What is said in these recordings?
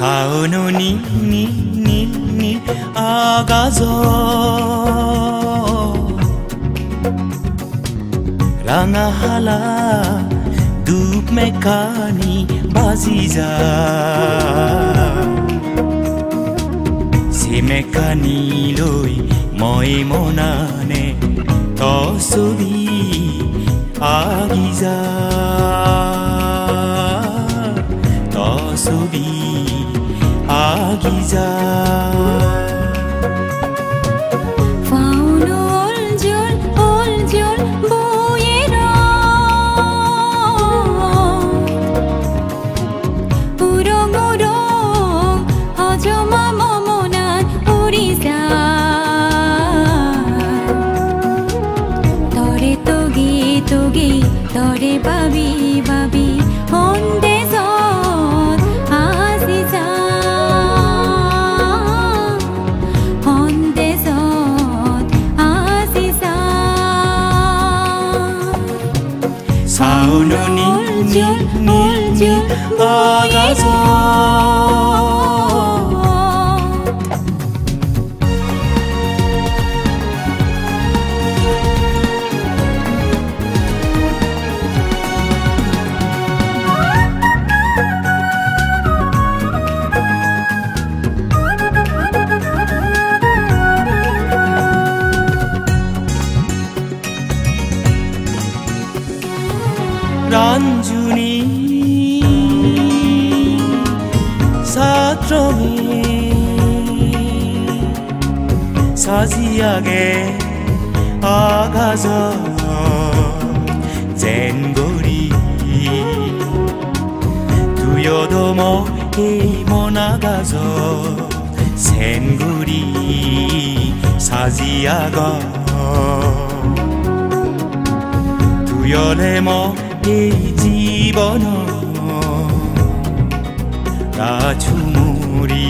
চাউনো নীল নীল নীল নীল আকাশ রাঙা হালা ধূপ মেকানি বাজি যা সে মেকানি লৈ মই মনানে তছবি আগি যা তছবি আগি যা তরে বাবি বাবি হন্দে যত আজি যা হন্দে যত আজি যা চাউনো নীল নীল নীল নীল আকাশ রাঞ্জুনি সাত্রমে সাজিয়াগে আকাশ যেন গৰি তুয়দম এই মনাগাজ যেন গৰি সাজিয়াগ তুয়লে ম এই জীবন রাজুমুরি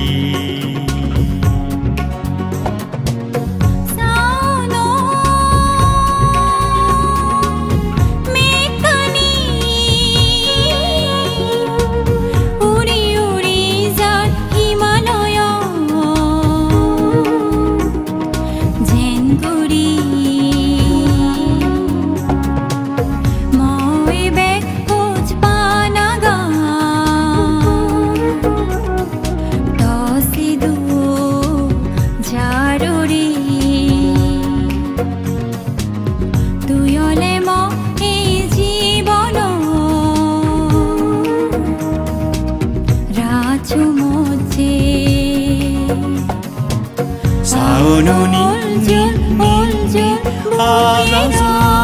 চাউনো নীল নীল নীল নীল আকাশ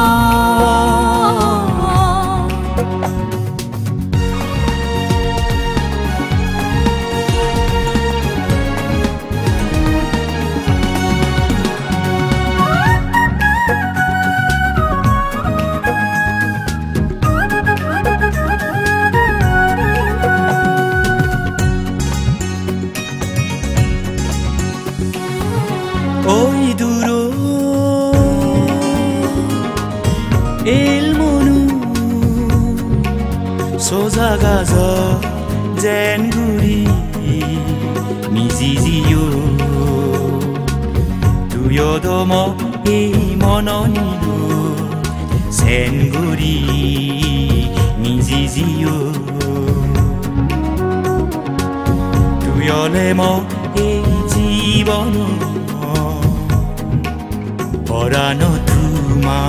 ওই দূরো এল মনু সোজা গাজ যেন ঘুরি নিজি জিও তুয়দম এই মন নিল যেন ঘুরি নিজি জিও তুয়লে ম এই জীবন পরানো তুমা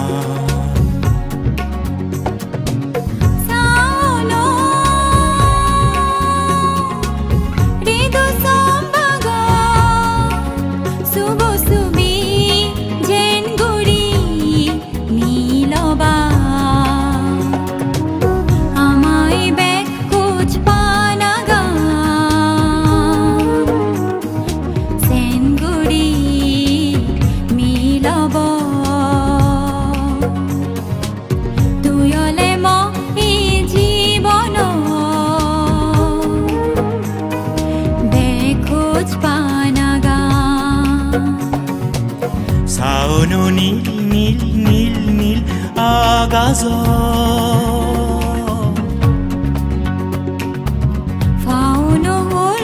চাউনো নীল নীল নীল নীল আকাশ ফাউনো হল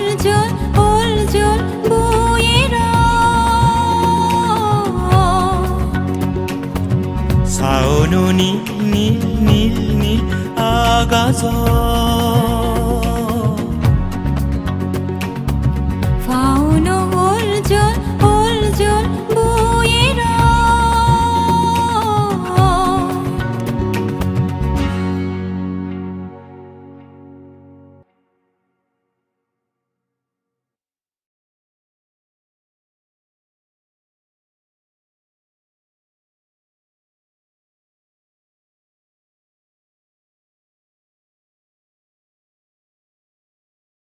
গগনো নীল নীল নীল নীল আকাশত